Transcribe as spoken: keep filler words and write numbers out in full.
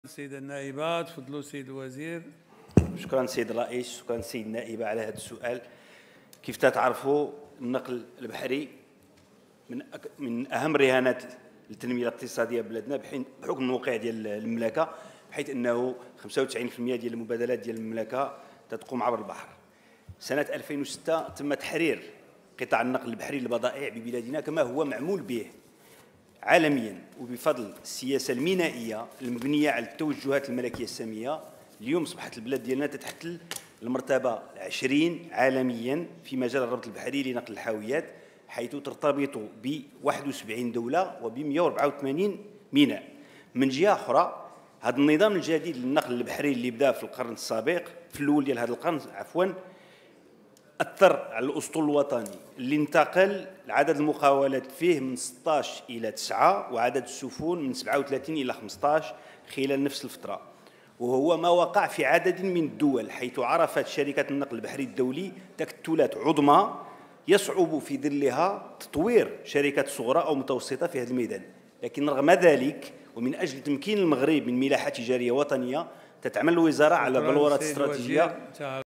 السيدة النائبة، تفضلوا سيد الوزير. شكرا سيد الرئيس، شكرا سيد النائبة على هذا السؤال. كيف تتعرفوا النقل البحري من أك... من أهم رهانات التنمية الاقتصادية بلادنا بحكم الموقع ديال المملكة، بحيث أنه خمسة وتسعين بالمئة ديال المبادلات ديال المملكة تتقوم عبر البحر. سنة ألفين وستة تم تحرير قطاع النقل البحري للبضائع ببلادنا كما هو معمول به عالميا، وبفضل السياسة المينائية المبنية على التوجهات الملكية السامية اليوم أصبحت البلاد ديالنا تتحتل المرتبة عشرين عالميا في مجال الربط البحري لنقل الحاويات، حيث ترتبط ب واحد وسبعين دولة وب مئة وأربعة وثمانين ميناء. من جهة أخرى، هذا النظام الجديد للنقل البحري اللي بدا في القرن السابق في الأول ديال هذا القرن عفوا أثر على الأسطول الوطني اللي انتقل عدد المقاولات فيه من ستة عشر إلى تسعة، وعدد السفن من سبعة وثلاثين إلى خمسة عشر خلال نفس الفترة، وهو ما وقع في عدد من الدول، حيث عرفت شركة النقل البحري الدولي تكتلات عظمى يصعب في ظلها تطوير شركات صغرى أو متوسطة في هذا الميدان. لكن رغم ذلك ومن أجل تمكين المغرب من ملاحة تجارية وطنية، تتعمل الوزارة على بلورة استراتيجية